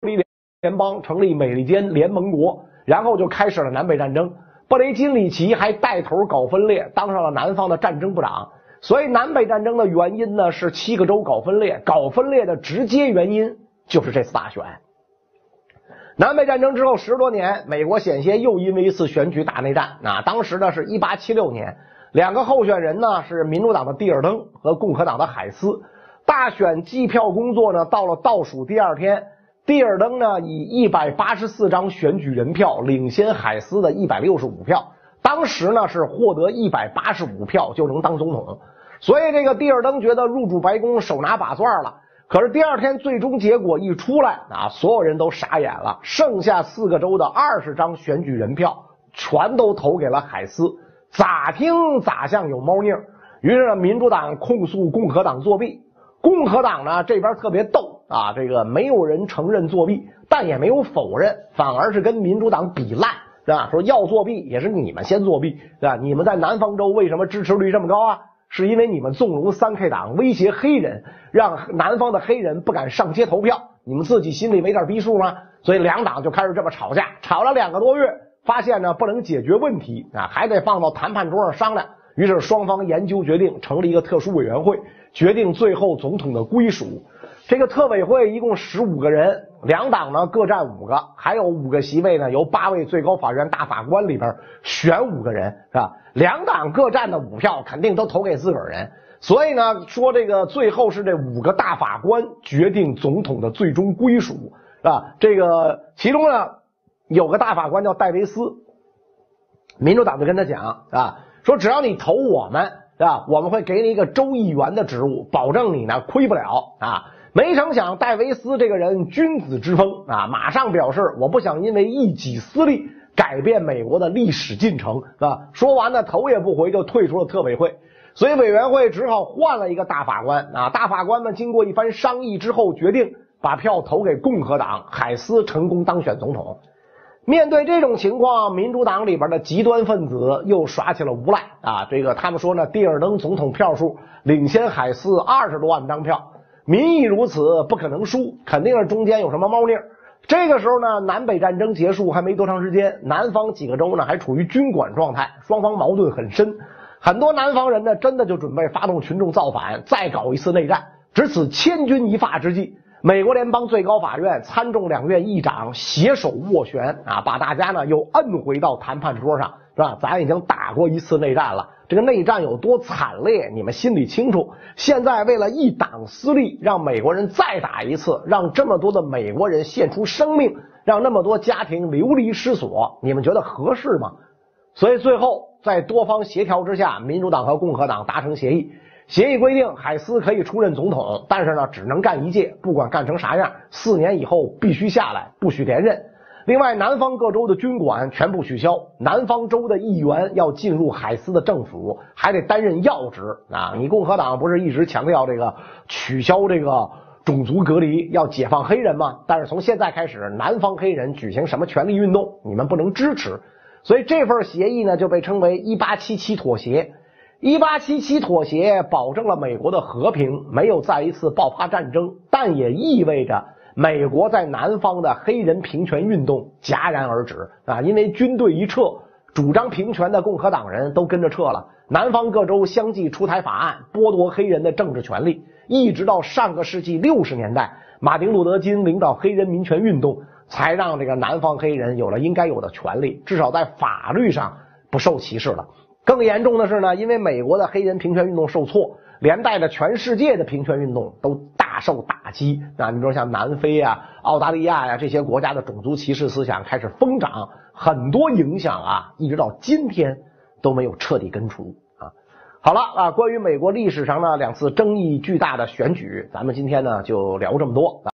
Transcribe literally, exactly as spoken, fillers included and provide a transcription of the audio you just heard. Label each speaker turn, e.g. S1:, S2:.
S1: 立联邦，成立美利坚联盟国，然后就开始了南北战争。布雷金里奇还带头搞分裂，当上了南方的战争部长。所以南北战争的原因呢是七个州搞分裂，搞分裂的直接原因就是这次大选。南北战争之后十多年，美国险些又因为一次选举打内战。啊，当时呢是一八七六年，两个候选人呢是民主党的蒂尔登和共和党的海斯。大选计票工作呢到了倒数第二天，蒂尔登呢以一百八十四张选举人票领先海斯的一百六十五票，当时呢是获得一百八十五票就能当总统。所以这个蒂尔登觉得入主白宫手拿把攥了。可是第二天最终结果一出来啊，所有人都傻眼了，剩下四个州的二十张选举人票全都投给了海斯，咋听咋像有猫腻。于是呢，民主党控诉共和党作弊，共和党呢这边特别逗啊，这个没有人承认作弊，但也没有否认，反而是跟民主党比烂，是吧？说要作弊也是你们先作弊，是吧？你们在南方州为什么支持率这么高啊？是因为你们纵容 三 K 党威胁黑人，让南方的黑人不敢上街投票，你们自己心里没点逼数吗？所以两党就开始这么吵架，吵了两个多月，发现呢不能解决问题啊，还得放到谈判桌上商量。于是双方研究决定成立一个特殊委员会，决定最后总统的归属。这个特委会一共十五个人，两党呢各占五个，还有五个席位呢由八位最高法院大法官里边选五个人，是吧？两党各占的五票肯定都投给自个儿人，所以呢说这个最后是这五个大法官决定总统的最终归属，是吧？这个其中呢有个大法官叫戴维斯，民主党就跟他讲啊，说只要你投我们，是吧？我们会给你一个州议员的职务，保证你呢亏不了啊。没成想戴维斯这个人君子之风啊，马上表示我不想因为一己私利改变美国的历史进程啊。说完呢头也不回就退出了特委会，所以委员会只好换了一个大法官啊。大法官们经过一番商议之后决定把票投给共和党，海斯成功当选总统。面对这种情况，民主党里边的极端分子又耍起了无赖啊。这个他们说呢，蒂尔登总统票数领先海斯二十多万张票，民意如此，不可能输，肯定是中间有什么猫腻。这个时候呢，南北战争结束还没多长时间，南方几个州呢还处于军管状态，双方矛盾很深。很多南方人呢真的就准备发动群众造反，再搞一次内战。值此千钧一发之际，美国联邦最高法院、参众两院议长携手斡旋啊，把大家呢又摁回到谈判桌上，是吧？咱已经打过一次内战了，这个内战有多惨烈，你们心里清楚。现在为了一党私利，让美国人再打一次，让这么多的美国人献出生命，让那么多家庭流离失所，你们觉得合适吗？所以最后在多方协调之下，民主党和共和党达成协议。协议规定海斯可以出任总统，但是呢只能干一届，不管干成啥样，四年以后必须下来，不许连任。另外，南方各州的军管全部取消，南方州的议员要进入海斯的政府，还得担任要职啊！你共和党不是一直强调这个取消这个种族隔离，要解放黑人吗？但是从现在开始，南方黑人举行什么权利运动，你们不能支持。所以这份协议呢就被称为一八七七妥协。一八七七妥协保证了美国的和平，没有再一次爆发战争，但也意味着美国在南方的黑人平权运动戛然而止啊！因为军队一撤，主张平权的共和党人都跟着撤了，南方各州相继出台法案，剥夺黑人的政治权利。一直到上个世纪六十年代，马丁路德金领导黑人民权运动，才让这个南方黑人有了应该有的权利，至少在法律上不受歧视了。更严重的是呢，因为美国的黑人平权运动受挫，连带着全世界的平权运动都大受打击啊！你比如像南非啊、澳大利亚呀、啊、这些国家的种族歧视思想开始疯长，很多影响啊，一直到今天都没有彻底根除啊。好了啊，关于美国历史上呢两次争议巨大的选举，咱们今天呢就聊这么多。